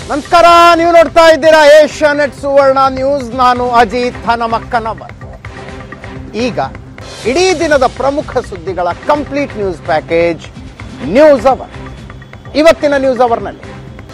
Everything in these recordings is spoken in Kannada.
ನಮಸ್ಕಾರ, ನೀವು ನೋಡ್ತಾ ಇದ್ದೀರಾ ಏಷ್ಯಾನೆಟ್ ಸುವರ್ಣ ನ್ಯೂಸ್. ನಾನು ಅಜಿತ್ ಹನಮಕ್ಕನವರ್. ಈಗ ಇಡೀ ದಿನದ ಪ್ರಮುಖ ಸುದ್ದಿಗಳ complete news package news hour. ಇವತ್ತಿನ ನ್ಯೂಸ್ ಅವರ್ನಲ್ಲಿ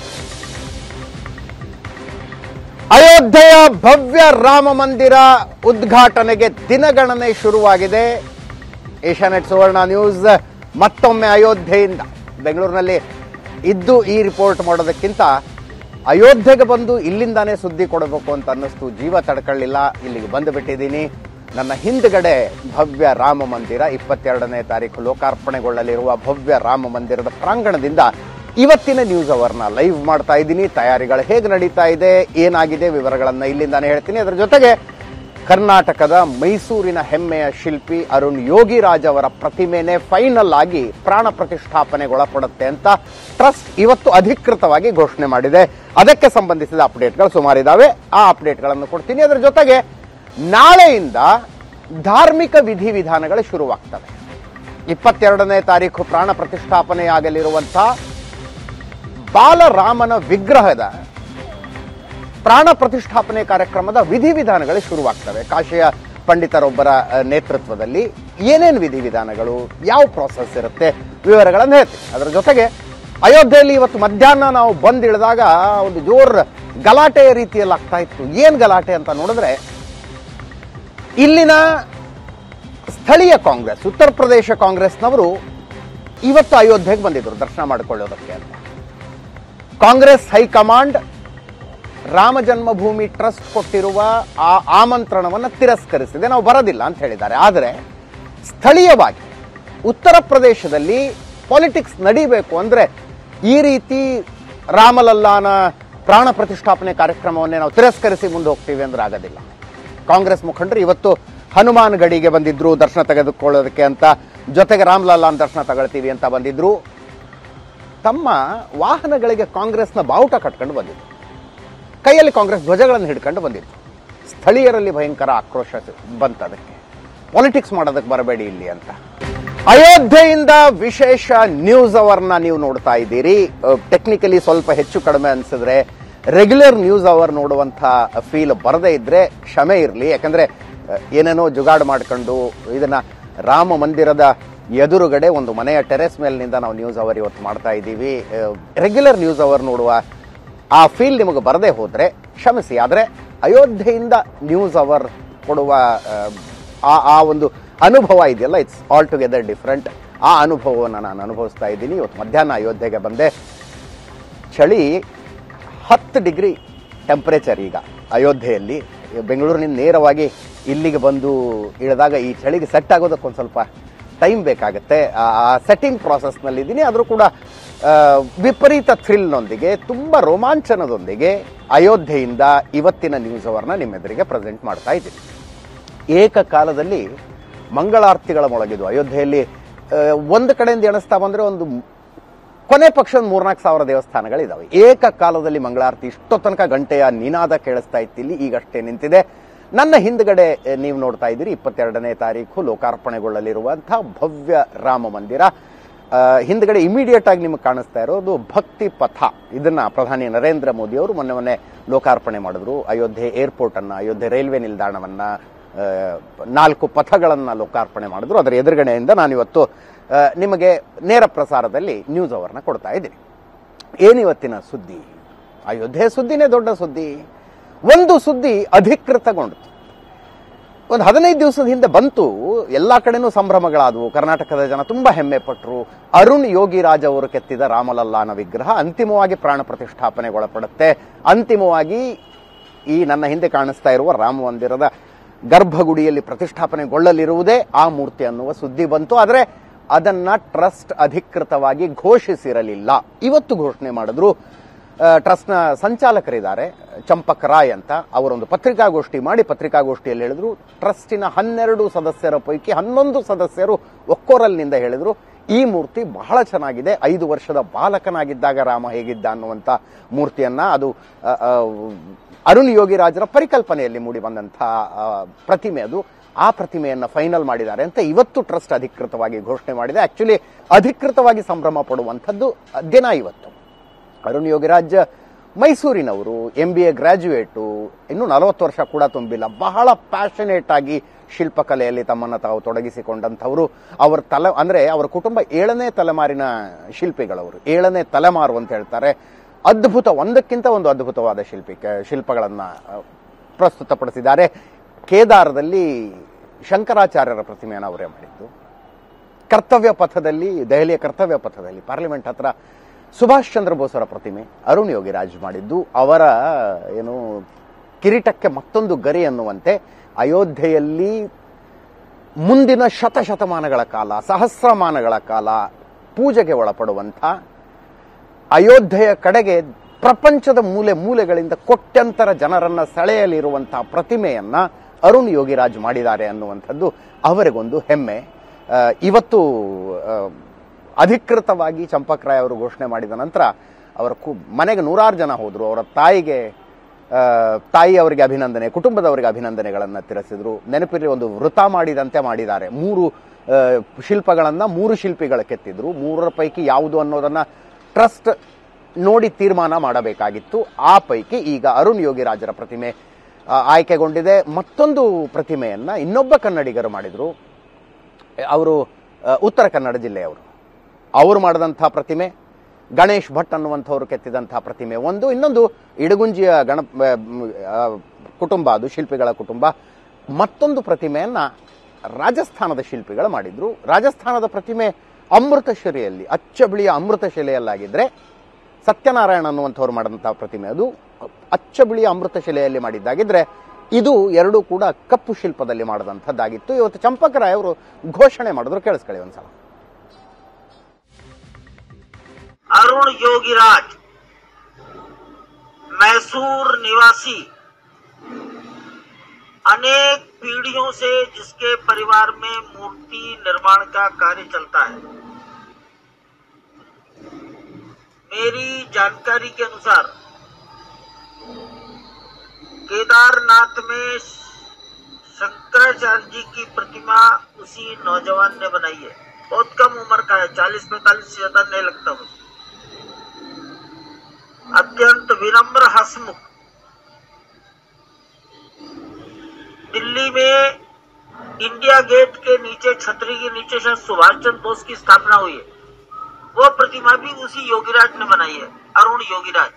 ಅಯೋಧ್ಯೆಯ ಭವ್ಯ ರಾಮ ಮಂದಿರ ಉದ್ಘಾಟನೆಗೆ ದಿನಗಣನೆ ಶುರುವಾಗಿದೆ. ಏಷ್ಯಾನೆಟ್ ಸುವರ್ಣ ನ್ಯೂಸ್ ಮತ್ತೊಮ್ಮೆ ಅಯೋಧ್ಯೆಯಿಂದ ಬೆಂಗಳೂರಿನಲ್ಲಿ ಇದ್ದು ಈ ರಿಪೋರ್ಟ್ ಮಾಡೋದಕ್ಕಿಂತ ಅಯೋಧ್ಯೆಗೆ ಬಂದು ಇಲ್ಲಿಂದಾನೇ ಸುದ್ದಿ ಕೊಡಬೇಕು ಅಂತ ಅನ್ನಿಸ್ತು. ಜೀವ ತಡ್ಕೊಳ್ಳಿಲ್ಲ, ಇಲ್ಲಿಗೆ ಬಂದು ಬಿಟ್ಟಿದ್ದೀನಿ. ನನ್ನ ಹಿಂದ್ಗಡೆ ಭವ್ಯ ರಾಮ ಮಂದಿರ 22ನೇ ತಾರೀಕು ಲೋಕಾರ್ಪಣೆಗೊಳ್ಳಲಿರುವ ಭವ್ಯ ರಾಮ ಮಂದಿರದ ಪ್ರಾಂಗಣದಿಂದ ಇವತ್ತಿನ ನ್ಯೂಸ್ ಅವರ್ನ ಲೈವ್ ಮಾಡ್ತಾ ಇದ್ದೀನಿ. ತಯಾರಿಗಳು ಹೇಗೆ ನಡೀತಾ ಇದೆ, ಏನಾಗಿದೆ, ವಿವರಗಳನ್ನ ಇಲ್ಲಿಂದಾನೇ ಹೇಳ್ತೀನಿ. ಅದರ ಜೊತೆಗೆ ಕರ್ನಾಟಕದ ಮೈಸೂರಿನ ಹೆಮ್ಮೆಯ ಶಿಲ್ಪಿ ಅರುಣ್ ಯೋಗಿರಾಜ್ ಅವರ ಪ್ರತಿಮೆನೆ ಫೈನಲ್ ಆಗಿ ಪ್ರಾಣ ಪ್ರತಿಷ್ಠಾಪನೆಗೊಳಪಡುತ್ತೆ ಅಂತ ಟ್ರಸ್ಟ್ ಇವತ್ತು ಅಧಿಕೃತವಾಗಿ ಘೋಷಣೆ ಮಾಡಿದೆ. ಅದಕ್ಕೆ ಸಂಬಂಧಿಸಿದ ಅಪ್ಡೇಟ್ಗಳು ಸುಮಾರಿದ್ದಾವೆ, ಆ ಅಪ್ಡೇಟ್ಗಳನ್ನು ಕೊಡ್ತೀನಿ. ಅದರ ಜೊತೆಗೆ ನಾಳೆಯಿಂದ ಧಾರ್ಮಿಕ ವಿಧಿವಿಧಾನಗಳು ಶುರುವಾಗ್ತವೆ. 22ನೇ ತಾರೀಕು ಪ್ರಾಣ ಪ್ರತಿಷ್ಠಾಪನೆಯಾಗಲಿರುವಂತಹ ಬಾಲರಾಮನ ವಿಗ್ರಹದ ಪ್ರಾಣ ಪ್ರತಿಷ್ಠಾಪನೆ ಕಾರ್ಯಕ್ರಮದ ವಿಧಿವಿಧಾನಗಳು ಶುರುವಾಗ್ತವೆ. ಕಾಶಿಯ ಪಂಡಿತರೊಬ್ಬರ ನೇತೃತ್ವದಲ್ಲಿ ಏನೇನು ವಿಧಿವಿಧಾನಗಳು, ಯಾವ ಪ್ರಾಸೆಸ್ ಇರುತ್ತೆ, ವಿವರಗಳನ್ನು ಹೇಳ್ತೀವಿ. ಅದರ ಜೊತೆಗೆ ಅಯೋಧ್ಯೆಯಲ್ಲಿ ಇವತ್ತು ಮಧ್ಯಾಹ್ನ ನಾವು ಬಂದಿಳಿದಾಗ ಒಂದು ಜೋರ್ ಗಲಾಟೆಯ ರೀತಿಯಲ್ಲಿ ಆಗ್ತಾ ಇತ್ತು. ಏನ್ ಗಲಾಟೆ ಅಂತ ನೋಡಿದ್ರೆ, ಇಲ್ಲಿನ ಸ್ಥಳೀಯ ಕಾಂಗ್ರೆಸ್, ಉತ್ತರ ಪ್ರದೇಶ ಕಾಂಗ್ರೆಸ್ನವರು ಇವತ್ತು ಅಯೋಧ್ಯೆಗೆ ಬಂದಿದ್ರು ದರ್ಶನ ಮಾಡಿಕೊಳ್ಳೋದಕ್ಕೆ ಅಂತ. Congress high command Rama Janmabhoomi trust ಕೊಟ್ಟಿರುವ ಆ ಆಮಂತ್ರಣವನ್ನು ತಿರಸ್ಕರಿಸಿದೆ. ನಾವು ಬರೋದಿಲ್ಲ ಅಂತ ಹೇಳಿದ್ದಾರೆ. ಆದರೆ ಸ್ಥಳೀಯವಾಗಿ ಉತ್ತರ ಪ್ರದೇಶದಲ್ಲಿ ಪಾಲಿಟಿಕ್ಸ್ ನಡೀಬೇಕು ಅಂದ್ರೆ ಈ ರೀತಿ ರಾಮಲಲ್ಲಾನ ಪ್ರಾಣ ಪ್ರತಿಷ್ಠಾಪನೆ ಕಾರ್ಯಕ್ರಮವನ್ನೇ ನಾವು ತಿರಸ್ಕರಿಸಿ ಮುಂದೆ ಹೋಗ್ತೀವಿ ಅಂದ್ರೆ ಆಗೋದಿಲ್ಲ. ಕಾಂಗ್ರೆಸ್ ಮುಖಂಡರು ಇವತ್ತು ಹನುಮಾನ್ ಗಡಿಗೆ ಬಂದಿದ್ರು ದರ್ಶನ ತೆಗೆದುಕೊಳ್ಳೋದಕ್ಕೆ ಅಂತ. ಜೊತೆಗೆ ರಾಮಲಲ್ಲಾನ್ ದರ್ಶನ ತಗೊಳ್ತೀವಿ ಅಂತ ಬಂದಿದ್ರು. ತಮ್ಮ ವಾಹನಗಳಿಗೆ ಕಾಂಗ್ರೆಸ್ನ ಬಾವುಟ ಕಟ್ಕೊಂಡು ಬಂದಿದ್ರು, ಕೈಯಲ್ಲಿ ಕಾಂಗ್ರೆಸ್ ಧ್ವಜಗಳನ್ನು ಹಿಡ್ಕೊಂಡು ಬಂದಿದ್ರು. ಸ್ಥಳೀಯರಲ್ಲಿ ಭಯಂಕರ ಆಕ್ರೋಶ ಬಂತದಕ್ಕೆ. ಪಾಲಿಟಿಕ್ಸ್ ಮಾಡೋದಕ್ಕೆ ಬರಬೇಡಿ ಇಲ್ಲಿ ಅಂತ. ಅಯೋಧ್ಯೆಯಿಂದ ವಿಶೇಷ ನ್ಯೂಸ್ ಅವರ್ನ ನೀವು ನೋಡ್ತಾ ಇದ್ದೀರಿ. ಟೆಕ್ನಿಕಲಿ ಸ್ವಲ್ಪ ಹೆಚ್ಚು ಕಡಿಮೆ ಅನ್ಸಿದ್ರೆ, ರೆಗ್ಯುಲರ್ ನ್ಯೂಸ್ ಅವರ್ ನೋಡುವಂಥ ಫೀಲ್ ಬರದೇ ಇದ್ರೆ ಕ್ಷಮೆ ಇರಲಿ. ಯಾಕಂದ್ರೆ ಏನೇನೋ ಜುಗಾಡು ಮಾಡ್ಕೊಂಡು ಇದನ್ನ ರಾಮ ಮಂದಿರದ ಎದುರುಗಡೆ ಒಂದು ಮನೆಯ ಟೆರೆಸ್ ಮೇಲಿನಿಂದ ನಾವು ನ್ಯೂಸ್ ಅವರ್ ಇವತ್ತು ಮಾಡ್ತಾ ಇದ್ದೀವಿ. ರೆಗ್ಯುಲರ್ ನ್ಯೂಸ್ ಅವರ್ ನೋಡುವ ಆ ಫೀಲ್ ನಿಮಗೆ ಬರದೇ ಹೋದ್ರೆ ಕ್ಷಮಿಸಿ. ಆದರೆ ಅಯೋಧ್ಯೆಯಿಂದ ನ್ಯೂಸ್ ಅವರ್ ಕೊಡುವ ಆ ಒಂದು ಅನುಭವ ಇದೆಯಲ್ಲ, ಇಟ್ಸ್ ಆಲ್ ಟುಗೆದರ್ ಡಿಫ್ರೆಂಟ್. ಆ ಅನುಭವವನ್ನು ನಾನು ಅನುಭವಿಸ್ತಾ ಇದ್ದೀನಿ. ಇವತ್ತು ಮಧ್ಯಾಹ್ನ ಅಯೋಧ್ಯೆಗೆ ಬಂದೆ. ಚಳಿ 10 ಡಿಗ್ರಿ ಟೆಂಪರೇಚರ್ ಈಗ ಅಯೋಧ್ಯೆಯಲ್ಲಿ. ಬೆಂಗಳೂರಿನಿಂದ ನೇರವಾಗಿ ಇಲ್ಲಿಗೆ ಬಂದು ಇಳಿದಾಗ ಈ ಚಳಿಗೆ ಸೆಟ್ ಆಗೋದಕ್ಕೊಂದು ಸ್ವಲ್ಪ ಟೈಮ್ ಬೇಕಾಗುತ್ತೆ. ಆ ಸೆಟ್ಟಿಂಗ್ ಪ್ರಾಸೆಸ್ನಲ್ಲಿದ್ದೀನಿ. ಆದರೂ ಕೂಡ ವಿಪರೀತ ಥ್ರಿಲ್ನೊಂದಿಗೆ, ತುಂಬ ರೋಮಾಂಚನದೊಂದಿಗೆ ಅಯೋಧ್ಯೆಯಿಂದ ಇವತ್ತಿನ ನ್ಯೂಸ್ ಅವರ್ನ ನಿಮ್ಮೆದುರಿಗೆ ಪ್ರೆಸೆಂಟ್ ಮಾಡ್ತಾ ಇದ್ದೀನಿ. ಏಕಕಾಲದಲ್ಲಿ ಮಂಗಳಾರತಿಗಳ ಮೊಳಗಿದ್ದು ಅಯೋಧ್ಯೆಯಲ್ಲಿ ಒಂದು ಕಡೆಯಿಂದ ಎಣಿಸ್ತಾ ಬಂದರೆ ಒಂದು ಕೊನೆ ಪಕ್ಷ 3-4 ಸಾವಿರ ದೇವಸ್ಥಾನಗಳಿದ್ದಾವೆ. ಏಕಕಾಲದಲ್ಲಿ ಮಂಗಳಾರತಿ ಇಷ್ಟೋ ತನಕ ಗಂಟೆಯ ನಿನಾದ ಕೇಳಿಸ್ತಾ ಇತ್ತಿಲ್ಲಿ. ಈಗಷ್ಟೇ ನಿಂತಿದೆ. ನನ್ನ ಹಿಂದ್ಗಡೆ ನೀವು ನೋಡ್ತಾ ಇದ್ದೀರಿ 22ನೇ ತಾರೀಕು ಲೋಕಾರ್ಪಣೆಗೊಳ್ಳಲಿರುವಂತಹ ಭವ್ಯ ರಾಮ ಮಂದಿರ. ಹಿಂದ್ಗಡೆ ಇಮಿಡಿಯೇಟ್ ಆಗಿ ನಿಮಗೆ ಕಾಣಿಸ್ತಾ ಇರೋದು ಭಕ್ತಿ ಪಥ. ಇದನ್ನ ಪ್ರಧಾನಿ ನರೇಂದ್ರ ಮೋದಿ ಅವರು ಮೊನ್ನೆ ಲೋಕಾರ್ಪಣೆ ಮಾಡಿದ್ರು. ಅಯೋಧ್ಯೆ ಏರ್ಪೋರ್ಟ್ ಅನ್ನ, ಅಯೋಧ್ಯೆ ರೈಲ್ವೆ ನಿಲ್ದಾಣವನ್ನ, 4 ಪಥಗಳನ್ನ ಲೋಕಾರ್ಪಣೆ ಮಾಡಿದ್ರು. ಅದರ ಎದುರುಗಡೆಯಿಂದ ನಾನಿವತ್ತು ನಿಮಗೆ ನೇರ ಪ್ರಸಾರದಲ್ಲಿ ನ್ಯೂಸ್ ಅವರ್ನ ಕೊಡ್ತಾ ಇದ್ದೀನಿ. ಏನಿವತ್ತಿನ ಸುದ್ದಿ? ಅಯೋಧ್ಯೆ ಸುದ್ದಿನೇ ದೊಡ್ಡ ಸುದ್ದಿ. ಒಂದು ಸುದ್ದಿ ಅಧಿಕೃತಗೊಂಡಿತು. ಒಂದು 15 ದಿವಸದ ಹಿಂದೆ ಬಂತು. ಎಲ್ಲಾ ಕಡೆನೂ ಸಂಭ್ರಮಗಳಾದವು. ಕರ್ನಾಟಕದ ಜನ ತುಂಬಾ ಹೆಮ್ಮೆ ಪಟ್ಟರು. ಅರುಣ್ ಯೋಗಿರಾಜ್ ಅವರು ಕೆತ್ತಿದ ರಾಮಲಲ್ಲಾನ ವಿಗ್ರಹ ಅಂತಿಮವಾಗಿ ಪ್ರಾಣ ಪ್ರತಿಷ್ಠಾಪನೆಗೊಳಪಡುತ್ತೆ. ಅಂತಿಮವಾಗಿ ಈ ನನ್ನ ಹಿಂದೆ ಕಾಣಿಸ್ತಾ ಇರುವ ರಾಮ ಮಂದಿರದ ಗರ್ಭಗುಡಿಯಲ್ಲಿ ಪ್ರತಿಷ್ಠಾಪನೆಗೊಳ್ಳಲಿರುವುದೇ ಆ ಮೂರ್ತಿ ಅನ್ನುವ ಸುದ್ದಿ ಬಂತು. ಆದರೆ ಅದನ್ನ ಟ್ರಸ್ಟ್ ಅಧಿಕೃತವಾಗಿ ಘೋಷಿಸಿರಲಿಲ್ಲ. ಇವತ್ತು ಘೋಷಣೆ ಮಾಡಿದ್ರು. ಟ್ರಸ್ಟ್ನ ಸಂಚಾಲಕರಿದ್ದಾರೆ ಚಂಪಕ್ ರಾಯ್ ಅಂತ. ಅವರೊಂದು ಪತ್ರಿಕಾಗೋಷ್ಠಿ ಮಾಡಿ ಪತ್ರಿಕಾಗೋಷ್ಠಿಯಲ್ಲಿ ಹೇಳಿದ್ರು, ಟ್ರಸ್ಟಿನ 12 ಸದಸ್ಯರ ಪೈಕಿ 11 ಸದಸ್ಯರು ಒಕ್ಕೊರಲ್ನಿಂದ ಹೇಳಿದ್ರು, ಈ ಮೂರ್ತಿ ಬಹಳ ಚೆನ್ನಾಗಿದೆ. 5 ವರ್ಷದ ಬಾಲಕನಾಗಿದ್ದಾಗ ರಾಮ ಹೇಗಿದ್ದ ಅನ್ನುವಂಥ ಮೂರ್ತಿಯನ್ನ, ಅದು ಅರುಣ್ ಯೋಗಿರಾಜರ ಪರಿಕಲ್ಪನೆಯಲ್ಲಿ ಮೂಡಿ ಬಂದಂತಹ ಪ್ರತಿಮೆ ಅದು. ಆ ಪ್ರತಿಮೆಯನ್ನು ಫೈನಲ್ ಮಾಡಿದ್ದಾರೆ ಅಂತ ಇವತ್ತು ಟ್ರಸ್ಟ್ ಅಧಿಕೃತವಾಗಿ ಘೋಷಣೆ ಮಾಡಿದೆ. ಆಕ್ಚುಲಿ ಅಧಿಕೃತವಾಗಿ ಸಂಭ್ರಮ ಪಡುವಂಥದ್ದು ದಿನ ಇವತ್ತು. ಅರುಣ್ ಯೋಗಿರಾಜ್ ಮೈಸೂರಿನವರು, MBA ಗ್ರಾಜ್ಯುಯೇಟು, ಇನ್ನೂ 40 ವರ್ಷ ಕೂಡ ತುಂಬಿಲ್ಲ, ಬಹಳ ಪ್ಯಾಷನೇಟ್ ಆಗಿ ಶಿಲ್ಪಕಲೆಯಲ್ಲಿ ತಮ್ಮನ್ನು ತಾವು ತೊಡಗಿಸಿಕೊಂಡಂಥವರು. ಅವರ ಕುಟುಂಬ 7ನೇ ತಲೆಮಾರಿನ ಶಿಲ್ಪಿಗಳವರು, 7ನೇ ತಲೆಮಾರು ಅಂತ ಹೇಳ್ತಾರೆ. ಒಂದಕ್ಕಿಂತ ಒಂದು ಅದ್ಭುತವಾದ ಶಿಲ್ಪಗಳನ್ನು ಪ್ರಸ್ತುತಪಡಿಸಿದ್ದಾರೆ. ಕೇದಾರದಲ್ಲಿ ಶಂಕರಾಚಾರ್ಯರ ಪ್ರತಿಮೆಯನ್ನು ಅವರೇ ಮಾಡಿದ್ದು. ಕರ್ತವ್ಯ ಪಥದಲ್ಲಿ, ದೆಹಲಿಯ ಕರ್ತವ್ಯ ಪಥದಲ್ಲಿ ಪಾರ್ಲಿಮೆಂಟ್ ಹತ್ರ ಸುಭಾಷ್ ಚಂದ್ರ ಬೋಸರ ಪ್ರತಿಮೆ ಅರುಣ್ ಯೋಗಿರಾಜ್ ಮಾಡಿದ್ದು. ಅವರ ಕಿರೀಟಕ್ಕೆ ಮತ್ತೊಂದು ಗರಿ ಅನ್ನುವಂತೆ ಅಯೋಧ್ಯೆಯಲ್ಲಿ ಮುಂದಿನ ಶತಶತಮಾನಗಳ ಕಾಲ, ಸಹಸ್ರಮಾನಗಳ ಕಾಲ ಪೂಜೆಗೆ ಒಳಪಡುವಂಥ, ಅಯೋಧ್ಯೆಯ ಕಡೆಗೆ ಪ್ರಪಂಚದ ಮೂಲೆ ಮೂಲೆಗಳಿಂದ ಕೋಟ್ಯಂತರ ಜನರನ್ನ ಸೆಳೆಯಲಿರುವಂತಹ ಪ್ರತಿಮೆಯನ್ನ ಅರುಣ್ ಯೋಗಿರಾಜ್ ಮಾಡಿದ್ದಾರೆ ಅನ್ನುವಂಥದ್ದು ಅವರಿಗೊಂದು ಹೆಮ್ಮೆ. ಇವತ್ತು ಅಧಿಕೃತವಾಗಿ ಚಂಪಕ್ ರಾಯ್ ಅವರು ಘೋಷಣೆ ಮಾಡಿದ ನಂತರ ಅವರ ಮನೆಗೆ 100 ಜನ ಹೋದ್ರು. ಅವರ ತಾಯಿ ಅವರಿಗೆ ಅಭಿನಂದನೆ, ಕುಟುಂಬದವರಿಗೆ ಅಭಿನಂದನೆಗಳನ್ನು ತಿಳಿಸಿದ್ರು. ನೆನಪಿರಲಿ, ಒಂದು ವೃತ ಮಾಡಿದಂತೆ ಮಾಡಿದ್ದಾರೆ. 3 ಶಿಲ್ಪಗಳನ್ನ 3 ಶಿಲ್ಪಿಗಳು ಕೆತ್ತಿದ್ರು. 3ರ ಪೈಕಿ ಯಾವುದು ಅನ್ನೋದನ್ನ ಟ್ರಸ್ಟ್ ನೋಡಿ ತೀರ್ಮಾನ ಮಾಡಬೇಕಾಗಿತ್ತು. ಆ ಪೈಕಿ ಈಗ ಅರುಣ್ ಯೋಗಿರಾಜರ ಪ್ರತಿಮೆ ಆಯ್ಕೆಗೊಂಡಿದೆ. ಮತ್ತೊಂದು ಪ್ರತಿಮೆಯನ್ನ ಇನ್ನೊಬ್ಬ ಕನ್ನಡಿಗರು ಮಾಡಿದ್ರು. ಅವರು ಉತ್ತರ ಕನ್ನಡ ಜಿಲ್ಲೆಯವರು. ಅವರು ಮಾಡಿದಂತಹ ಪ್ರತಿಮೆ, ಗಣೇಶ್ ಭಟ್ ಅನ್ನುವಂಥವ್ರು ಕೆತ್ತಿದಂತಹ ಪ್ರತಿಮೆ ಒಂದು. ಇನ್ನೊಂದು ಇಡಗುಂಜಿಯ ಕುಟುಂಬ, ಅದು ಶಿಲ್ಪಿಗಳ ಕುಟುಂಬ. ಮತ್ತೊಂದು ಪ್ರತಿಮೆಯನ್ನ ರಾಜಸ್ಥಾನದ ಶಿಲ್ಪಿಗಳು ಮಾಡಿದ್ರು. ರಾಜಸ್ಥಾನದ ಪ್ರತಿಮೆ ಅಮೃತಶಿಲೆಯಲ್ಲಿ, ಅಚ್ಚಬಿಳಿಯ ಅಮೃತಶಿಲೆಯಲ್ಲಾಗಿದ್ರೆ, ಸತ್ಯನಾರಾಯಣ ಅನ್ನುವಂಥವ್ರು ಮಾಡಿದಂತಹ ಪ್ರತಿಮೆ ಅದು ಅಚ್ಚಬಿಳಿಯ ಅಮೃತಶಿಲೆಯಲ್ಲಿ ಮಾಡಿದ್ದಾಗಿದ್ರೆ, ಇದು ಎರಡೂ ಕೂಡ ಕಪ್ಪು ಶಿಲ್ಪದಲ್ಲಿ ಮಾಡಿದಂಥದ್ದಾಗಿತ್ತು. ಇವತ್ತು ಚಂಪಕ್ ರಾಯ್ ಅವರು ಘೋಷಣೆ ಮಾಡಿದ್ರು, ಕೇಳಿಸ್ಕೊಳ್ಳಿ ಒಂದ್ಸಲ. अरुण योगीराज, मैसूर निवासी, अनेक पीढ़ियों से जिसके परिवार में मूर्ति निर्माण का कार्य चलता है, मेरी जानकारी के अनुसार केदारनाथ में शंकराचार्य जी की प्रतिमा उसी नौजवान ने बनाई है. बहुत कम उम्र का है, 40-45 से ज्यादा नहीं लगता मुझे. अत्यंत विनम्र, हंसमुख. दिल्ली में इंडिया गेट के नीचे, छतरी के नीचे शायद सुभाष चंद्र बोस की स्थापना हुई है. वो प्रतिमा भी उसी योगीराज ने बनाई है, अरुण योगीराज.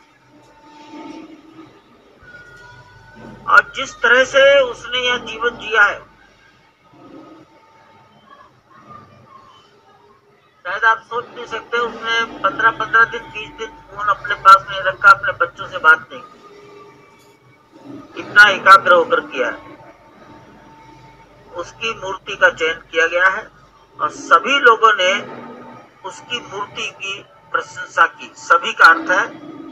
और जिस तरह से उसने यह जीवन जिया है, शायद आप सोच नहीं सकते. उसने 15-15 दिन 20 दिन फोन अपने पास नहीं रखा, अपने बच्चों से बात नहीं, इतना एकाग्र होकर किया है. उसकी मूर्ति का चयन किया गया है और सभी लोगों ने उसकी मूर्ति की प्रशंसा की. सभी का अर्थ है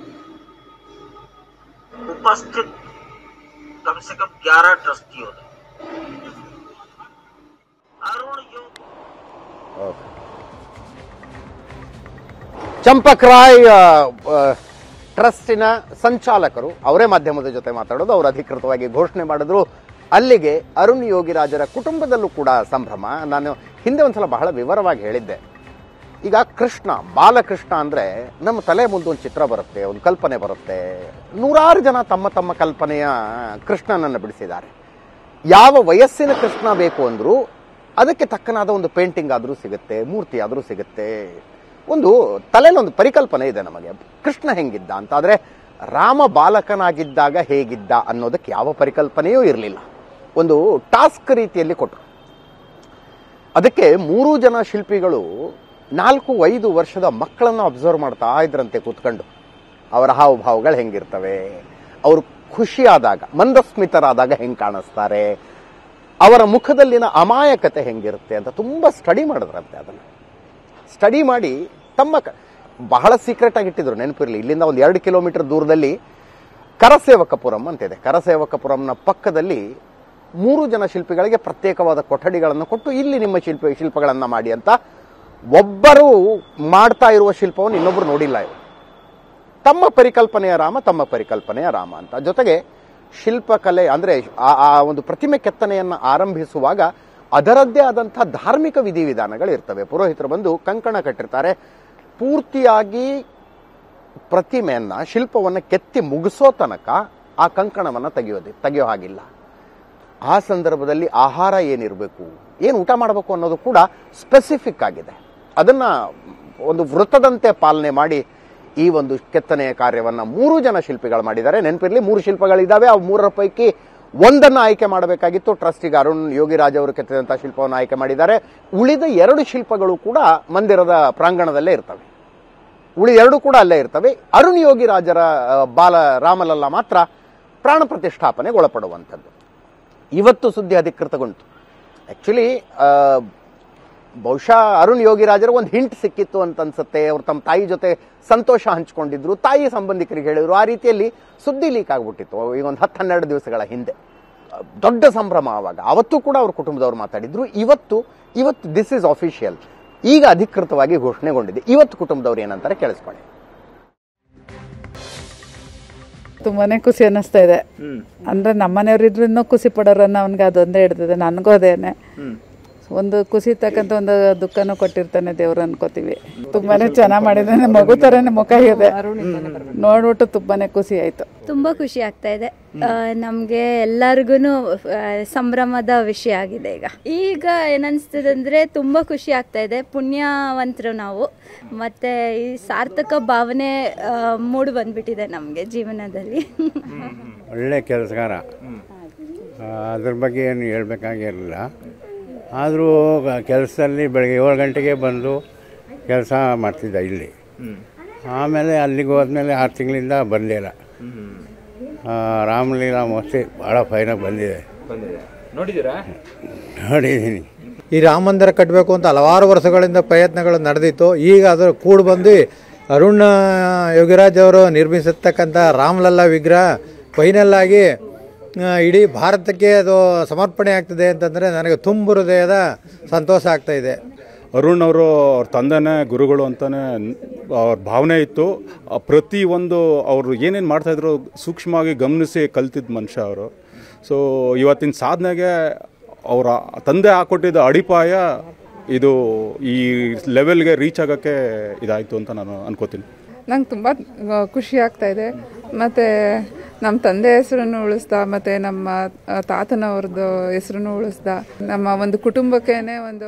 उपस्थित कम से कम 11 ट्रस्टियों ने. अरुण योग ಚಂಪಕ್ ರಾಯ್ ಟ್ರಸ್ಟಿನ ಸಂಚಾಲಕರು ಅವರೇ ಮಾಧ್ಯಮದ ಜೊತೆ ಮಾತಾಡೋದು. ಅವರು ಅಧಿಕೃತವಾಗಿ ಘೋಷಣೆ ಮಾಡಿದ್ರು. ಅಲ್ಲಿಗೆ ಅರುಣ್ ಯೋಗಿರಾಜರ ಕುಟುಂಬದಲ್ಲೂ ಕೂಡ ಸಂಭ್ರಮ. ನಾನು ಹಿಂದೆ ಒಂದ್ಸಲ ಬಹಳ ವಿವರವಾಗಿ ಹೇಳಿದ್ದೆ. ಈಗ ಕೃಷ್ಣ, ಬಾಲಕೃಷ್ಣ ಅಂದ್ರೆ ನಮ್ಮ ತಲೆ ಮುಂದೆ ಒಂದು ಚಿತ್ರ ಬರುತ್ತೆ, ಒಂದು ಕಲ್ಪನೆ ಬರುತ್ತೆ. 100 ಜನ ತಮ್ಮ ತಮ್ಮ ಕಲ್ಪನೆಯ ಕೃಷ್ಣನನ್ನು ಬಿಡಿಸಿದ್ದಾರೆ. ಯಾವ ವಯಸ್ಸಿನ ಕೃಷ್ಣ ಬೇಕು ಅಂದ್ರೂ ಅದಕ್ಕೆ ತಕ್ಕನಾದ ಒಂದು ಪೇಂಟಿಂಗ್ ಆದರೂ ಸಿಗುತ್ತೆ, ಮೂರ್ತಿ ಆದರೂ ಸಿಗುತ್ತೆ. ಒಂದು ತಲೆಯಲ್ಲಿ ಒಂದು ಪರಿಕಲ್ಪನೆ ಇದೆ ನಮಗೆ, ಕೃಷ್ಣ ಹೆಂಗಿದ್ದ ಅಂತ. ಆದ್ರೆ ರಾಮ ಬಾಲಕನಾಗಿದ್ದಾಗ ಹೇಗಿದ್ದ ಅನ್ನೋದಕ್ಕೆ ಯಾವ ಪರಿಕಲ್ಪನೆಯೂ ಇರಲಿಲ್ಲ. ಒಂದು ಟಾಸ್ಕ್ ರೀತಿಯಲ್ಲಿ ಕೊಟ್ಟರು. ಅದಕ್ಕೆ 3 ಜನ ಶಿಲ್ಪಿಗಳು 4-5 ವರ್ಷದ ಮಕ್ಕಳನ್ನು ಅಬ್ಸರ್ವ್ ಮಾಡ್ತಾ ಇದ್ರಂತೆ ಕೂತ್ಕೊಂಡು. ಅವರ ಹಾವಭಾವಗಳು ಹೆಂಗಿರ್ತವೆ, ಅವರು ಖುಷಿಯಾದಾಗ, ಮಂದಸ್ಮಿತರಾದಾಗ ಹೆಂಗ್ ಕಾಣಿಸ್ತಾರೆ, ಅವರ ಮುಖದಲ್ಲಿನ ಅಮಾಯಕತೆ ಹೆಂಗಿರುತ್ತೆ ಅಂತ ತುಂಬಾ ಸ್ಟಡಿ ಮಾಡಿದ್ರಂತೆ. ಅದನ್ನು ಸ್ಟಡಿ ಮಾಡಿ ಬಹಳ ಸೀಕ್ರೆಟ್ ಆಗಿಟ್ಟಿದ್ರು. ನೆನಪಿರಲಿ, ಇಲ್ಲಿಂದ ಒಂದು 2 ಕಿಲೋಮೀಟರ್ ದೂರದಲ್ಲಿ ಕರಸೇವಕಪುರಂ ಅಂತಿದೆ. ಕರಸೇವಕಪುರಂನ ಪಕ್ಕದಲ್ಲಿ 3 ಜನ ಶಿಲ್ಪಿಗಳಿಗೆ ಪ್ರತ್ಯೇಕವಾದ ಕೊಠಡಿಗಳನ್ನು ಕೊಟ್ಟು, ಇಲ್ಲಿ ನಿಮ್ಮ ಶಿಲ್ಪಗಳನ್ನ ಮಾಡಿ ಅಂತ. ಒಬ್ಬರು ಮಾಡ್ತಾ ಇರುವ ಶಿಲ್ಪವನ್ನು ಇನ್ನೊಬ್ರು ನೋಡಿಲ್ಲ. ಇವರು ತಮ್ಮ ಪರಿಕಲ್ಪನೆಯ ರಾಮ ಅಂತ. ಜೊತೆಗೆ ಶಿಲ್ಪಕಲೆ ಅಂದ್ರೆ ಆ ಒಂದು ಪ್ರತಿಮೆ ಕೆತ್ತನೆಯನ್ನ ಆರಂಭಿಸುವಾಗ ಅದರದ್ದೇ ಆದಂತಹ ಧಾರ್ಮಿಕ ವಿಧಿವಿಧಾನಗಳು ಇರ್ತವೆ. ಪುರೋಹಿತರು ಬಂದು ಕಂಕಣ ಕಟ್ಟಿರ್ತಾರೆ. ಪೂರ್ತಿಯಾಗಿ ಪ್ರತಿಮೆಯನ್ನ ಶಿಲ್ಪವನ್ನು ಕೆತ್ತಿ ಮುಗಿಸೋ ತನಕ ಆ ಕಂಕಣವನ್ನು ತೆಗೆಯೋ ಹಾಗಿಲ್ಲ. ಆ ಸಂದರ್ಭದಲ್ಲಿ ಆಹಾರ ಏನಿರಬೇಕು, ಏನು ಊಟ ಮಾಡಬೇಕು ಅನ್ನೋದು ಕೂಡ ಸ್ಪೆಸಿಫಿಕ್ ಆಗಿದೆ. ಅದನ್ನ ಒಂದು ವೃತ್ತದಂತೆ ಪಾಲನೆ ಮಾಡಿ ಈ ಒಂದು ಕೆತ್ತನೆಯ ಕಾರ್ಯವನ್ನ 3 ಜನ ಶಿಲ್ಪಿಗಳು ಮಾಡಿದ್ದಾರೆ. ನೆನಪಿರಲಿ, 3 ಶಿಲ್ಪಗಳಿದ್ದಾವೆ. ಅವು 3ರ ಪೈಕಿ ಒಂದನ್ನು ಆಯ್ಕೆ ಮಾಡಬೇಕಾಗಿತ್ತು. ಟ್ರಸ್ಟಿಗೆ ಅರುಣ್ ಯೋಗಿರಾಜ್ ಅವರು ಕೆತ್ತಿದಂತಹ ಶಿಲ್ಪವನ್ನು ಆಯ್ಕೆ ಮಾಡಿದ್ದಾರೆ. ಉಳಿದ 2 ಶಿಲ್ಪಗಳು ಕೂಡ ಮಂದಿರದ ಪ್ರಾಂಗಣದಲ್ಲೇ ಇರ್ತವೆ. ಉಳಿದ 2 ಕೂಡ ಅಲ್ಲೇ ಇರ್ತವೆ. ಅರುಣ್ ಯೋಗಿರಾಜರ ಬಾಲ ರಾಮಲಲ್ಲ ಮಾತ್ರ ಪ್ರಾಣ ಪ್ರತಿಷ್ಠಾಪನೆಗೆ ಒಳಪಡುವಂಥದ್ದು. ಇವತ್ತು ಸುದ್ದಿ ಅಧಿಕೃತಗೊಂಡು ಆಕ್ಚುಲಿ ಬಹುಶಃ ಅರುಣ್ ಯೋಗಿರಾಜರು ಒಂದು ಹಿಂಟ್ ಸಿಕ್ಕಿತ್ತು ಅಂತ ಅನ್ಸುತ್ತೆ. ಅವ್ರು ತಮ್ಮ ತಾಯಿ ಜೊತೆ ಸಂತೋಷ ಹಂಚಿಕೊಂಡಿದ್ರು, ತಾಯಿ ಸಂಬಂಧಿಕರಿಗೆ ಹೇಳಿದ್ರು. ಆ ರೀತಿಯಲ್ಲಿ ಸುದ್ದಿ ಲೀಕ್ ಆಗ್ಬಿಟ್ಟಿತ್ತು ಈಗ ಒಂದು 10-12 ದಿವಸಗಳ ಹಿಂದೆ. ದೊಡ್ಡ ಸಂಭ್ರಮ ಆವಾಗ. ಅವತ್ತು ಕೂಡ ಅವ್ರ ಕುಟುಂಬದವ್ರು ಮಾತಾಡಿದ್ರು. ಇವತ್ತು ದಿಸ್ ಇಸ್ ಅಫಿಷಿಯಲ್, ಈಗ ಅಧಿಕೃತವಾಗಿ ಘೋಷಣೆಗೊಂಡಿದೆ. ಇವತ್ತು ಕುಟುಂಬದವ್ರು ಏನಂತಾರೆ ಕೇಳಿಸ್ಕೊಳ್ಳಿ. ತುಂಬಾನೇ ಖುಷಿ ಅನ್ನಿಸ್ತಾ ಇದೆ. ಅಂದ್ರೆ ನಮ್ಮನೆಯವ್ರು ಇದ್ರು ಇನ್ನೂ ಖುಷಿ ಪಡೋರನ್ನ ಅವನ್ಗೆ ಅದೊಂದೇ ಹಿಡ್ದಿದೆ. ನನಗೂ ಅದೇನೆ ಒಂದು ಖುಷಿ ತಕ್ಕಂತ ಒಂದು ದುಃಖನೂ ಕೊಟ್ಟಿರ್ತಾನೆ ದೇವ್ರು ಅನ್ಕೋತೀವಿ. ತುಂಬಾನೇ ಚೆನ್ನಾಗಿ ಮಾಡಿದ್ದಾನೆ. ಮಗು ತರನೇ ಮುಖ ಇದೆ, ನೋಡ್ಬಿಟ್ಟು ತುಂಬಾನೇ ಖುಷಿ ಆಯ್ತು. ತುಂಬಾ ಖುಷಿ ಆಗ್ತಾ ಇದೆ. ನಮ್ಗೆ ಎಲ್ಲರಿಗೂ ಸಂಭ್ರಮದ ವಿಷಯ ಆಗಿದೆ. ಈಗ ಏನನ್ಸ್ತದೆ ಅಂದ್ರೆ ತುಂಬಾ ಖುಷಿ ಆಗ್ತಾ ಇದೆ. ಪುಣ್ಯವಂತರು ನಾವು, ಮತ್ತೆ ಈ ಸಾರ್ಥಕ ಭಾವನೆ ಮೂಡಿ ಬಂದ್ಬಿಟ್ಟಿದೆ ನಮ್ಗೆ ಜೀವನದಲ್ಲಿ. ಒಳ್ಳೆ ಕೆಲಸಗಾರ, ಅದ್ರ ಬಗ್ಗೆ ಏನು ಹೇಳ್ಬೇಕಾಗಿರಲಿಲ್ಲ. ಆದರೂ ಕೆಲಸದಲ್ಲಿ ಬೆಳಗ್ಗೆ 7 ಗಂಟೆಗೆ ಬಂದು ಕೆಲಸ ಮಾಡ್ತಿದ್ದ ಇಲ್ಲಿ. ಆಮೇಲೆ ಅಲ್ಲಿಗೆ ಹೋದ್ಮೇಲೆ 6 ತಿಂಗಳಿಂದ ಬಂದೇ ಇಲ್ಲ. ರಾಮಲೀಲಾ ಮೋಸ್ಟ್ಲಿ ಭಾಳ ಫೈನಾಗಿ ಬಂದಿದೆ. ನೋಡಿದ್ದೀನಿ. ಈ ರಾಮ ಮಂದಿರ ಕಟ್ಟಬೇಕು ಅಂತ ಹಲವಾರು ವರ್ಷಗಳಿಂದ ಪ್ರಯತ್ನಗಳು ನಡೆದಿತ್ತು. ಈಗ ಅದರ ಕೂಡು ಬಂದು ಅರುಣ್ ಯೋಗಿರಾಜ್ ಅವರು ನಿರ್ಮಿಸಿರ್ತಕ್ಕಂಥ ರಾಮಲಲ್ಲಾ ವಿಗ್ರಹ ಫೈನಲ್ ಆಗಿ ಇಡೀ ಭಾರತಕ್ಕೆ ಅದು ಸಮರ್ಪಣೆ ಆಗ್ತದೆ ಅಂತಂದರೆ ನನಗೆ ತುಂಬ ಹೃದಯದ ಸಂತೋಷ ಆಗ್ತಾ ಇದೆ. ಅರುಣ್ ಅವರು ಅವ್ರ ತಂದೆನೇ ಗುರುಗಳು ಅಂತಲೇ ಅವ್ರ ಭಾವನೆ ಇತ್ತು. ಪ್ರತಿಯೊಂದು ಅವರು ಏನೇನು ಮಾಡ್ತಾಯಿದ್ರು ಸೂಕ್ಷ್ಮವಾಗಿ ಗಮನಿಸಿ ಕಲ್ತಿದ್ದ ಮನುಷ್ಯ ಅವರು. ಸೊ ಇವತ್ತಿನ ಸಾಧನೆಗೆ ಅವರ ತಂದೆ ಹಾಕ್ಕೊಟ್ಟಿದ್ದ ಅಡಿಪಾಯ ಇದು ಈ ಲೆವೆಲ್ಗೆ ರೀಚ್ ಆಗೋಕ್ಕೆ ಇದಾಯಿತು ಅಂತ ನಾನು ಅನ್ಕೋತೀನಿ. ನಂಗೆ ತುಂಬ ಖುಷಿ ಆಗ್ತಾ ಇದೆ. ಮತ್ತು ನಮ್ಮ ತಂದೆ ಹೆಸರನ್ನು ಉಳಿಸ್ದ, ಮತ್ತು ನಮ್ಮ ತಾತನವ್ರದ್ದು ಹೆಸರನ್ನು ಉಳಿಸ್ದ, ನಮ್ಮ ಒಂದು ಕುಟುಂಬಕ್ಕೇನೆ ಒಂದು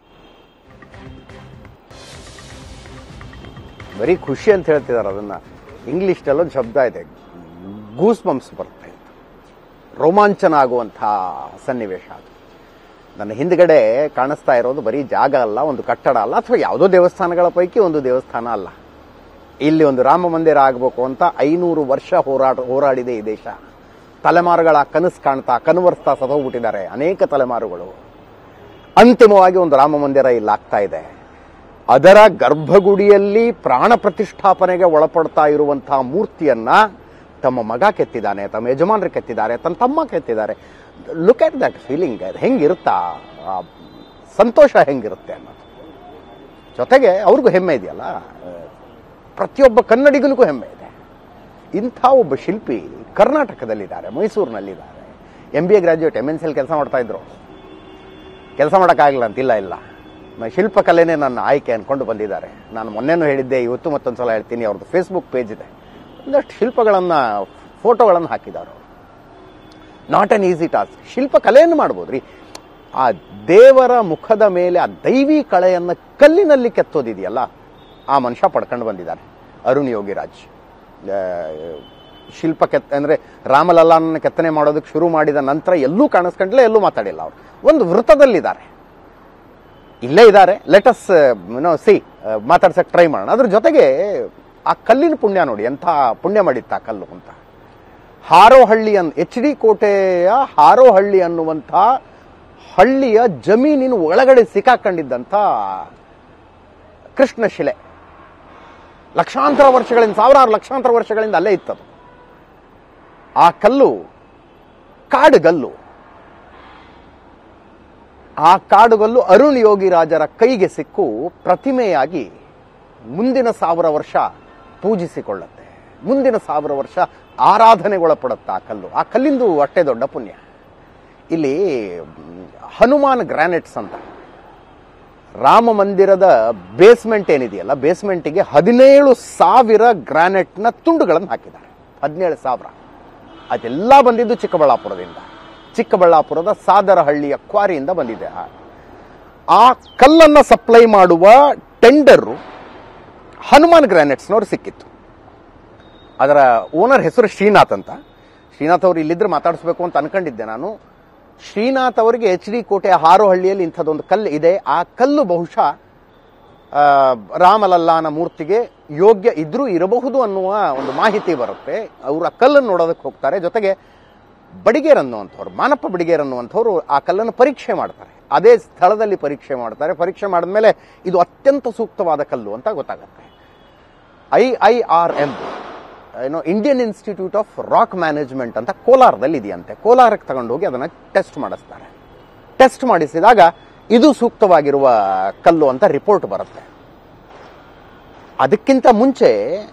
ಬರೀ ಖುಷಿ ಅಂತ ಹೇಳ್ತಿದ್ದಾರೆ. ಅದನ್ನ ಇಂಗ್ಲಿಷ್ನಲ್ಲೊಂದು ಶಬ್ದ ಇದೆ, ಗೂಸ್ ಬಂಪ್ಸ್ ಬರ್ತಾ ಇತ್ತು. ರೋಮಾಂಚನ ಆಗುವಂಥ ಸನ್ನಿವೇಶ ಅದು. ನನ್ನ ಹಿಂದ್ಗಡೆ ಕಾಣಿಸ್ತಾ ಇರೋದು ಬರೀ ಜಾಗ ಅಲ್ಲ, ಒಂದು ಕಟ್ಟಡ ಅಲ್ಲ, ಅಥವಾ ಯಾವುದೋ ದೇವಸ್ಥಾನಗಳ ಪೈಕಿ ಒಂದು ದೇವಸ್ಥಾನ ಅಲ್ಲ. ಇಲ್ಲಿ ಒಂದು ರಾಮ ಮಂದಿರ ಆಗಬೇಕು ಅಂತ 500 ವರ್ಷ ಹೋರಾಡಿದೆ ಈ ದೇಶ. ತಲೆಮಾರುಗಳ ಕನಸು ಕಾಣ್ತಾ ಕನವರ್ಸ್ತಾ ಸತ್ತೋಗ್ಬಿಟ್ಟಿದ್ದಾರೆ ಅನೇಕ ತಲೆಮಾರುಗಳು. ಅಂತಿಮವಾಗಿ ಒಂದು ರಾಮ ಮಂದಿರ ಇಲ್ಲಿ ಆಗ್ತಾ ಇದೆ. ಅದರ ಗರ್ಭಗುಡಿಯಲ್ಲಿ ಪ್ರಾಣ ಪ್ರತಿಷ್ಠಾಪನೆಗೆ ಒಳಪಡ್ತಾ ಇರುವಂತಹ ಮೂರ್ತಿಯನ್ನ ತಮ್ಮ ಮಗ ಕೆತ್ತಿದ್ದಾನೆ, ತಮ್ಮ ಯಜಮಾನರು ಕೆತ್ತಿದ್ದಾರೆ, ತನ್ನ ತಮ್ಮ ಕೆತ್ತಿದ್ದಾರೆ. Look at that feeling. ಹೆಂಗಿರುತ್ತಾ, ಸಂತೋಷ ಹೆಂಗಿರುತ್ತೆ ಅನ್ನೋದು. ಜೊತೆಗೆ ಅವ್ರಿಗೂ ಹೆಮ್ಮೆ ಇದೆಯಲ್ಲ, ಪ್ರತಿಯೊಬ್ಬ ಕನ್ನಡಿಗನಿಗೂ ಹೆಮ್ಮೆ ಇದೆ. ಇಂಥ ಒಬ್ಬ ಶಿಲ್ಪಿ ಕರ್ನಾಟಕದಲ್ಲಿದ್ದಾರೆ, ಮೈಸೂರಿನಲ್ಲಿದ್ದಾರೆ. MBA ಗ್ರಾಜ್ಯುಯೇಟ್, MNCL ಕೆಲಸ ಮಾಡ್ತಾ ಇದ್ರು. ಕೆಲಸ ಮಾಡೋಕ್ಕಾಗಲ್ಲ ಅಂತಿಲ್ಲ, ಇಲ್ಲ, ಶಿಲ್ಪಕಲೆನೇ ನನ್ನ ಆಯ್ಕೆ ಅಂದ್ಕೊಂಡು ಬಂದಿದ್ದಾರೆ. ನಾನು ಮೊನ್ನೆನೂ ಹೇಳಿದ್ದೆ, ಇವತ್ತು ಮತ್ತೊಂದು ಸಲ ಹೇಳ್ತೀನಿ. ಅವ್ರದ್ದು ಫೇಸ್ಬುಕ್ ಪೇಜ್ ಇದೆ, ಒಂದಷ್ಟು ಶಿಲ್ಪಗಳನ್ನು, ಫೋಟೋಗಳನ್ನು ಹಾಕಿದ್ದಾರೆ. Not an easy task. ಶಿಲ್ಪಕಲೆಯನ್ನು ಮಾಡ್ಬೋದ್ರಿ. ಆ ದೇವರ ಮುಖದ ಮೇಲೆ ಆ ದೈವಿ ಕಳೆಯನ್ನು ಕಲ್ಲಿನಲ್ಲಿ ಕೆತ್ತೋದಿದೆಯಲ್ಲ, ಆ ಮನುಷ್ಯ ಪಡ್ಕೊಂಡು ಬಂದಿದ್ದಾರೆ ಅರುಣ್ ಯೋಗಿರಾಜ್. ಶಿಲ್ಪ ಅಂದ್ರೆ ರಾಮಲಲ್ಲಾನ ಕೆತ್ತನೆ ಮಾಡೋದಕ್ಕೆ ಶುರು ಮಾಡಿದ ನಂತರ ಎಲ್ಲೂ ಕಾಣಿಸ್ಕೊಂಡ್ಲೆ, ಎಲ್ಲೂ ಮಾತಾಡಿಲ್ಲ. ಅವರು ಒಂದು ವೃತ್ತದಲ್ಲಿದ್ದಾರೆ, ಇಲ್ಲೇ ಇದ್ದಾರೆ. ಲೆಟಸ್ ಸಿ ಮಾತಾಡ್ಸಕ್ ಟ್ರೈ ಮಾಡೋಣ. ಅದ್ರ ಜೊತೆಗೆ ಆ ಕಲ್ಲಿನ ಪುಣ್ಯ ನೋಡಿ, ಎಂಥ ಪುಣ್ಯ ಮಾಡಿತ್ತ ಆ ಕಲ್ಲು ಅಂತ. ಹಾರೋಹಳ್ಳಿ HD ಕೋಟೆಯ ಹಾರೋಹಳ್ಳಿ ಅನ್ನುವಂಥ ಹಳ್ಳಿಯ ಜಮೀನಿನ ಒಳಗಡೆ ಸಿಕ್ಕಾಕೊಂಡಿದ್ದಂಥ ಕೃಷ್ಣ ಶಿಲೆ. ಲಕ್ಷಾಂತರ ವರ್ಷಗಳಿಂದ, ಸಾವಿರಾರು ಲಕ್ಷಾಂತರ ವರ್ಷಗಳಿಂದ ಅಲ್ಲೇ ಇತ್ತದು. ಆ ಕಲ್ಲು ಕಾಡುಗಲ್ಲು. ಆ ಕಾಡುಗಲ್ಲು ಅರುಣ್ ಯೋಗಿರಾಜರ ಕೈಗೆ ಸಿಕ್ಕು ಪ್ರತಿಮೆಯಾಗಿ ಮುಂದಿನ 1000 ವರ್ಷ ಪೂಜಿಸಿಕೊಳ್ಳುತ್ತೆ, ಮುಂದಿನ 1000 ವರ್ಷ ಆರಾಧನೆಗೊಳಪಡುತ್ತೆ ಆ ಕಲ್ಲು. ಆ ಕಲ್ಲಿಂದು ಅಷ್ಟೇ ದೊಡ್ಡ ಪುಣ್ಯ. ಇಲ್ಲಿ ಹನುಮಾನ್ ಗ್ರಾನೈಟ್ಸ್ ಅಂತ ರಾಮ ಮಂದಿರದ ಬೇಸ್ಮೆಂಟ್ ಏನಿದೆಯಲ್ಲ, ಬೇಸ್ಮೆಂಟಿಗೆ 17,000 ಗ್ರಾನೈಟ್ನ ತುಂಡುಗಳನ್ನು ಹಾಕಿದ್ದಾರೆ. 17,000. ಅದೆಲ್ಲ ಬಂದಿದ್ದು ಚಿಕ್ಕಬಳ್ಳಾಪುರದಿಂದ. ಚಿಕ್ಕಬಳ್ಳಾಪುರದ ಸಾದರಹಳ್ಳಿಯ ಕ್ವಾರಿಯಿಂದ ಬಂದಿದೆ. ಆ ಕಲ್ಲನ್ನು ಸಪ್ಲೈ ಮಾಡುವ ಟೆಂಡರು ಹನುಮಾನ್ ಗ್ರಾನೈಟ್ಸ್ನವ್ರು ಸಿಕ್ಕಿತ್ತು. ಅದರ ಓನರ್ ಹೆಸರು ಶ್ರೀನಾಥ್ ಅಂತ. ಶ್ರೀನಾಥ್ ಅವರು ಇಲ್ಲಿದ್ರೆ ಮಾತಾಡಿಸ್ಬೇಕು ಅಂತ ಅನ್ಕೊಂಡಿದ್ದೆ ನಾನು. ಶ್ರೀನಾಥ್ ಅವರಿಗೆ HD ಕೋಟೆಯ ಹಾರೋಹಳ್ಳಿಯಲ್ಲಿ ಇಂಥದ್ದೊಂದು ಕಲ್ಲು ಇದೆ. ಆ ಕಲ್ಲು ಬಹುಶಃ ರಾಮಲಲ್ಲಾನ ಮೂರ್ತಿಗೆ ಯೋಗ್ಯ ಇದ್ರೂ ಇರಬಹುದು ಅನ್ನುವ ಒಂದು ಮಾಹಿತಿ ಬರುತ್ತೆ. ಅವರು ಆ ಕಲ್ಲನ್ನು ನೋಡೋದಕ್ಕೆ ಹೋಗ್ತಾರೆ. ಜೊತೆಗೆ ಬಡಿಗೇರ್ ಅನ್ನುವಂಥವ್ರು, ಮಾನಪ್ಪ ಬಡಿಗೇರ್ ಅನ್ನುವಂಥವ್ರು ಆ ಕಲ್ಲನ್ನು ಪರೀಕ್ಷೆ ಮಾಡ್ತಾರೆ. ಅದೇ ಸ್ಥಳದಲ್ಲಿ ಪರೀಕ್ಷೆ ಮಾಡ್ತಾರೆ. ಪರೀಕ್ಷೆ ಮಾಡಿದ್ಮೇಲೆ ಇದು ಅತ್ಯಂತ ಸೂಕ್ತವಾದ ಕಲ್ಲು ಅಂತ ಗೊತ್ತಾಗುತ್ತೆ. IIRM Indian institute of rock management ಅಂತ ಕೋಲಾರದಲ್ಲಿ ಇದೆಯಂತೆ. ಕೋಲಾರಕ್ಕೆ ತಗೊಂಡು ಹೋಗಿ ಅದನ್ನು ಟೆಸ್ಟ್ ಮಾಡಿಸ್ತಾರೆ. ಟೆಸ್ಟ್ ಮಾಡಿಸಿದಾಗ ಇದು ಸೂಕ್ತವಾಗಿರುವ ಕಲ್ಲು ಅಂತ ರಿಪೋರ್ಟ್ ಬರುತ್ತೆ. ಅದಕ್ಕಿಂತ ಮುಂಚೆ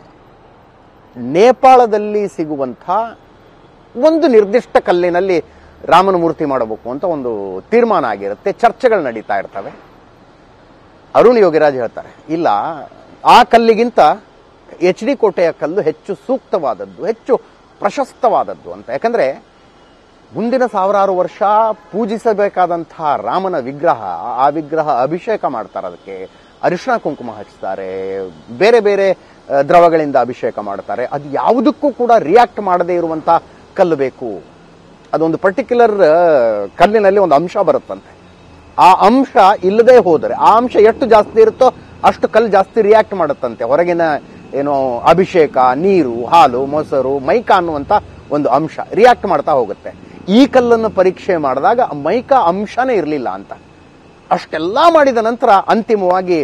ನೇಪಾಳದಲ್ಲಿ ಸಿಗುವಂಥ ಒಂದು ನಿರ್ದಿಷ್ಟ ಕಲ್ಲಿನಲ್ಲಿ ರಾಮನ ಮೂರ್ತಿ ಮಾಡಬೇಕು ಅಂತ ಒಂದು ತೀರ್ಮಾನ ಆಗಿರುತ್ತೆ. ಚರ್ಚೆಗಳು ನಡೀತಾ ಇರ್ತವೆ. ಅರುಣ್ ಯೋಗಿರಾಜ್ ಹೇಳ್ತಾರೆ, ಇಲ್ಲ, ಆ ಕಲ್ಲಿಗಿಂತ HD ಕೋಟೆಯ ಕಲ್ಲು ಹೆಚ್ಚು ಸೂಕ್ತವಾದದ್ದು, ಹೆಚ್ಚು ಪ್ರಶಸ್ತವಾದದ್ದು ಅಂತ. ಯಾಕಂದ್ರೆ ಮುಂದಿನ 1000 ವರ್ಷ ಪೂಜಿಸಬೇಕಾದಂತಹ ರಾಮನ ವಿಗ್ರಹ, ಆ ವಿಗ್ರಹ ಅಭಿಷೇಕ ಮಾಡ್ತಾರೆ. ಅದಕ್ಕೆ ಅರಿಶಿಣ ಕುಂಕುಮ ಹಚ್ತಾರೆ, ಬೇರೆ ಬೇರೆ ದ್ರವಗಳಿಂದ ಅಭಿಷೇಕ ಮಾಡ್ತಾರೆ. ಅದು ಯಾವುದಕ್ಕೂ ಕೂಡ ರಿಯಾಕ್ಟ್ ಮಾಡದೇ ಇರುವಂತಹ ಕಲ್ಲು ಬೇಕು. ಅದೊಂದು ಪರ್ಟಿಕ್ಯುಲರ್ ಕಲ್ಲಿನಲ್ಲಿ ಒಂದು ಅಂಶ ಬರುತ್ತಂತೆ. ಆ ಅಂಶ ಇಲ್ಲದೆ ಹೋದರೆ, ಆ ಅಂಶ ಎಷ್ಟು ಜಾಸ್ತಿ ಇರುತ್ತೋ ಅಷ್ಟು ಕಲ್ಲು ಜಾಸ್ತಿ ರಿಯಾಕ್ಟ್ ಮಾಡುತ್ತಂತೆ. ಹೊರಗಿನ ಏನೋ ಅಭಿಷೇಕ, ನೀರು, ಹಾಲು, ಮೊಸರು, ಮೈಕಾ ಅನ್ನುವಂತ ಒಂದು ಅಂಶ ರಿಯಾಕ್ಟ್ ಮಾಡ್ತಾ ಹೋಗುತ್ತೆ. ಈ ಕಲ್ಲನ್ನು ಪರೀಕ್ಷೆ ಮಾಡಿದಾಗ ಮೈಕಾ ಅಂಶನೇ ಇರಲಿಲ್ಲ ಅಂತ. ಅಷ್ಟೆಲ್ಲ ಮಾಡಿದ ನಂತರ ಅಂತಿಮವಾಗಿ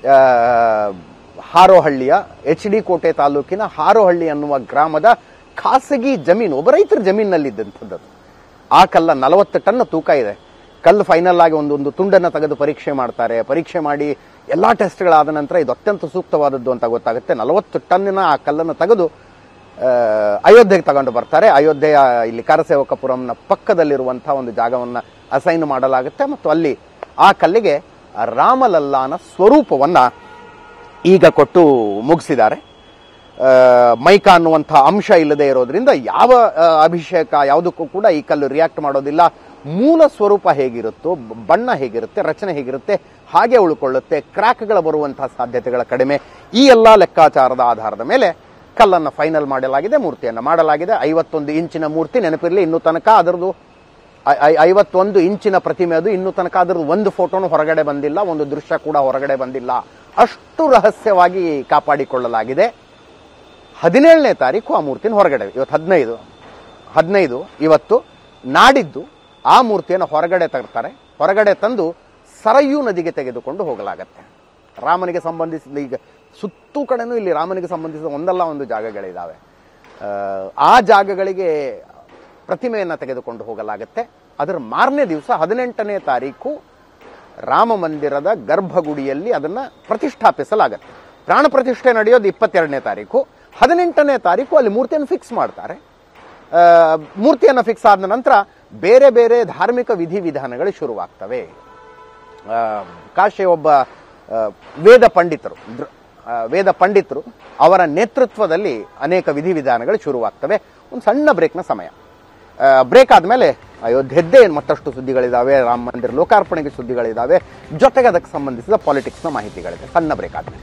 ಹಾರೋಹಳ್ಳಿಯ HD ಕೋಟೆ ತಾಲೂಕಿನ ಹಾರೋಹಳ್ಳಿ ಅನ್ನುವ ಗ್ರಾಮದ ಖಾಸಗಿ ಜಮೀನು, ಒಬ್ಬ ರೈತರ ಜಮೀನಿನಲ್ಲಿದ್ದಂಥದ್ದು. ಆ ಕಲ್ಲ 40 ಟನ್ ತೂಕ ಇದೆ. ಕಲ್ಲು ಫೈನಲ್ ಆಗಿ ಒಂದು ತುಂಡನ್ನು ತೆಗೆದು ಪರೀಕ್ಷೆ ಮಾಡ್ತಾರೆ. ಪರೀಕ್ಷೆ ಮಾಡಿ ಎಲ್ಲಾ ಟೆಸ್ಟ್ಗಳಾದ ನಂತರ ಇದು ಅತ್ಯಂತ ಸೂಕ್ತವಾದದ್ದು ಅಂತ ಗೊತ್ತಾಗುತ್ತೆ. 40 ಟನ್ನಿನ ಆ ಕಲ್ಲನ್ನು ತೆಗೆದು ಅಯೋಧ್ಯೆಗೆ ತಗೊಂಡು ಬರ್ತಾರೆ. ಅಯೋಧ್ಯೆಯ ಇಲ್ಲಿ ಕರಸೇವಕಪುರಂನ ಪಕ್ಕದಲ್ಲಿರುವಂತಹ ಒಂದು ಜಾಗವನ್ನ ಅಸೈನ್ ಮಾಡಲಾಗುತ್ತೆ. ಮತ್ತು ಅಲ್ಲಿ ಆ ಕಲ್ಲಿಗೆ ರಾಮಲಲ್ಲಾನ ಸ್ವರೂಪವನ್ನ ಈಗ ಕೊಟ್ಟು ಮುಗಿಸಿದ್ದಾರೆ. ಮೈಕಾ ಅನ್ನುವಂತಹ ಅಂಶ ಇಲ್ಲದೆ ಇರೋದ್ರಿಂದ ಯಾವ ಅಭಿಷೇಕ ಯಾವುದಕ್ಕೂ ಕೂಡ ಈ ಕಲ್ಲು ರಿಯಾಕ್ಟ್ ಮಾಡೋದಿಲ್ಲ. ಮೂಲ ಸ್ವರೂಪ ಹೇಗಿರುತ್ತೋ, ಬಣ್ಣ ಹೇಗಿರುತ್ತೆ, ರಚನೆ ಹೇಗಿರುತ್ತೆ ಹಾಗೆ ಉಳ್ಕೊಳ್ಳುತ್ತೆ. ಕ್ರ್ಯಾಕ್ಗಳ ಬರುವಂತಹ ಸಾಧ್ಯತೆಗಳ ಕಡಿಮೆ. ಈ ಎಲ್ಲಾ ಲೆಕ್ಕಾಚಾರದ ಆಧಾರದ ಮೇಲೆ ಕಲ್ಲನ್ನು ಫೈನಲ್ ಮಾಡಲಾಗಿದೆ, ಮೂರ್ತಿಯನ್ನು ಮಾಡಲಾಗಿದೆ. 51 ಇಂಚಿನ ಮೂರ್ತಿ, ನೆನಪಿರಲಿ, ಇನ್ನೂ ತನಕ ಅದರದ್ದು 51 ಇಂಚಿನ ಪ್ರತಿಮೆ. ಅದು ಇನ್ನೂ ತನಕ ಅದರದ್ದು ಒಂದು ಫೋಟೋನು ಹೊರಗಡೆ ಬಂದಿಲ್ಲ, ಒಂದು ದೃಶ್ಯ ಕೂಡ ಹೊರಗಡೆ ಬಂದಿಲ್ಲ. ಅಷ್ಟು ರಹಸ್ಯವಾಗಿ ಕಾಪಾಡಿಕೊಳ್ಳಲಾಗಿದೆ. 17ನೇ ತಾರೀಕು ಆ ಮೂರ್ತಿನ ಹೊರಗಡೆ, ಇವತ್ತು 15 ಇವತ್ತು, ನಾಡಿದ್ದು ಆ ಮೂರ್ತಿಯನ್ನು ಹೊರಗಡೆ ತರ್ತಾರೆ. ಹೊರಗಡೆ ತಂದು ಸರಯೂ ನದಿಗೆ ತೆಗೆದುಕೊಂಡು ಹೋಗಲಾಗತ್ತೆ. ರಾಮನಿಗೆ ಸಂಬಂಧಿಸಿದ, ಈಗ ಸುತ್ತೂ ಕಡೆನೂ ಇಲ್ಲಿ ರಾಮನಿಗೆ ಸಂಬಂಧಿಸಿದ ಒಂದಲ್ಲ ಒಂದು ಜಾಗಗಳಿದ್ದಾವೆ. ಆ ಜಾಗಗಳಿಗೆ ಪ್ರತಿಮೆಯನ್ನು ತೆಗೆದುಕೊಂಡು ಹೋಗಲಾಗತ್ತೆ. ಅದರ ಮಾರನೇ ದಿವಸ 18ನೇ ತಾರೀಕು ರಾಮ ಮಂದಿರದ ಗರ್ಭಗುಡಿಯಲ್ಲಿ ಅದನ್ನು ಪ್ರತಿಷ್ಠಾಪಿಸಲಾಗತ್ತೆ. ಪ್ರಾಣ ಪ್ರತಿಷ್ಠೆ ನಡೆಯೋದು 22ನೇ ತಾರೀಕು. 18ನೇ ತಾರೀಕು ಅಲ್ಲಿ ಮೂರ್ತಿಯನ್ನು ಫಿಕ್ಸ್ ಮಾಡ್ತಾರೆ. ಮೂರ್ತಿಯನ್ನು ಫಿಕ್ಸ್ ಆದ ನಂತರ ಬೇರೆ ಬೇರೆ ಧಾರ್ಮಿಕ ವಿಧಿವಿಧಾನಗಳು ಶುರುವಾಗ್ತವೆ. ಕಾಶಿ ಒಬ್ಬ ವೇದ ಪಂಡಿತರು ಅವರ ನೇತೃತ್ವದಲ್ಲಿ ಅನೇಕ ವಿಧಿವಿಧಾನಗಳು ಶುರುವಾಗ್ತವೆ. ಒಂದು ಸಣ್ಣ ಬ್ರೇಕ್ನ ಸಮಯ. ಬ್ರೇಕ್ ಆದಮೇಲೆ ಅಯೋಧ್ಯೆದ್ದೇ ಮತ್ತಷ್ಟು ಸುದ್ದಿಗಳಿದ್ದಾವೆ, ರಾಮ ಮಂದಿರ ಲೋಕಾರ್ಪಣೆಗೆ ಸುದ್ದಿಗಳಿದ್ದಾವೆ, ಜೊತೆಗೆ ಅದಕ್ಕೆ ಸಂಬಂಧಿಸಿದ ಪಾಲಿಟಿಕ್ಸ್ನ ಮಾಹಿತಿಗಳಿದೆ. ಸಣ್ಣ ಬ್ರೇಕ್ ಆದಮೇಲೆ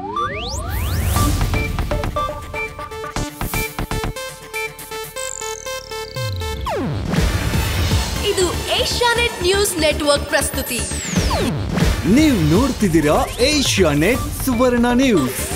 ಇದು ಏಷ್ಯಾನೆಟ್ ನ್ಯೂಸ್ ನೆಟ್ವರ್ಕ್ ಪ್ರಸ್ತುತಿ. ನೀವು ನೋಡ್ತಿದ್ದೀರಾ ಏಷ್ಯಾನೆಟ್ ಸುವರ್ಣ ನ್ಯೂಸ್.